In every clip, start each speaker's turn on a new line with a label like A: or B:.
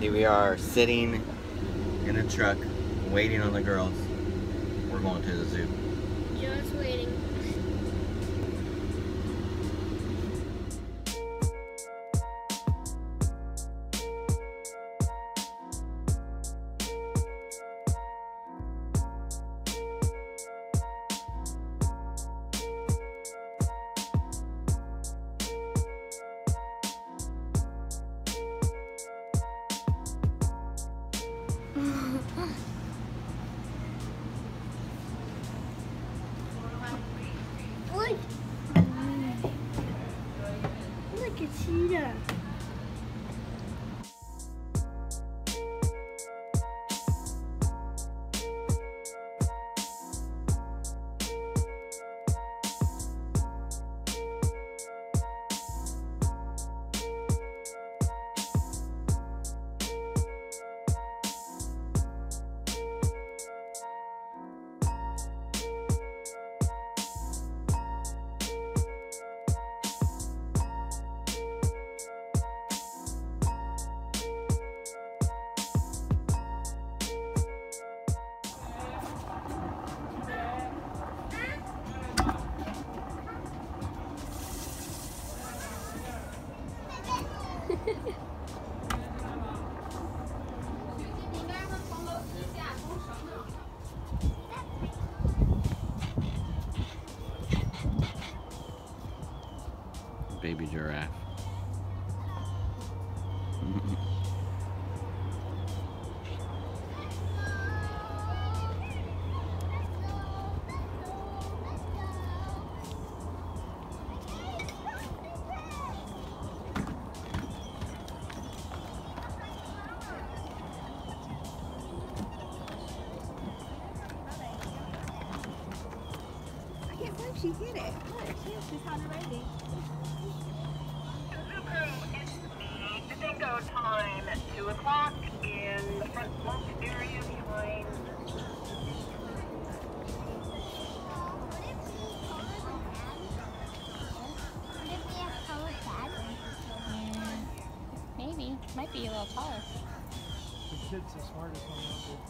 A: Here we are sitting in a truck waiting on the girls. We're going to the zoo.
B: Just waiting. Look! Look, a cheetah.
A: Baby giraffe.
C: I can't believe she hit it. Look, she's on the ready.
D: Bingo time at 2 o'clock in the front lunch area behind.
B: Maybe. Might be a little taller.
E: The kid's the smartest one out there.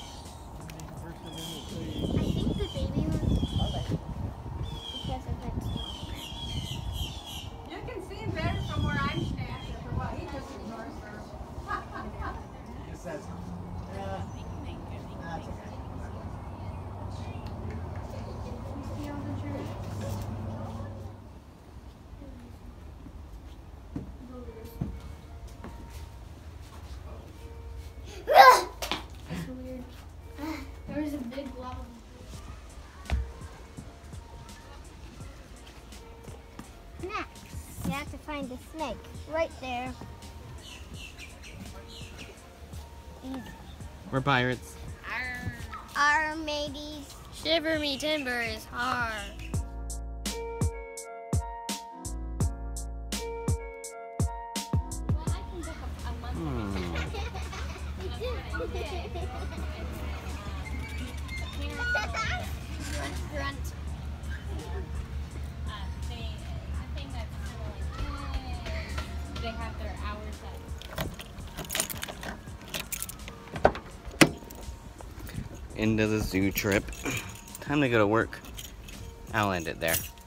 B: I think the baby one's taller. Because of its
C: You can see him better from where I'm standing for what he just ignores her.
E: He says,
B: There was a big blob. Next, you have to find the snake right there. Easy.
A: We're pirates.
B: Arr, mateys. Shiver me timbers, har. Grunt.
F: They have their hours
A: End of the zoo trip. Time to go to work. I'll end it there.